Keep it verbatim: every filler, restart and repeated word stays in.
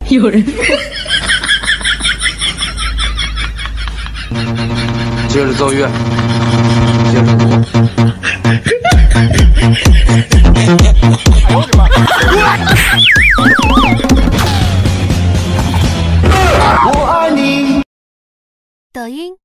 有人。 接着奏乐，接着读。哎呦我的妈！我爱你。 抖音。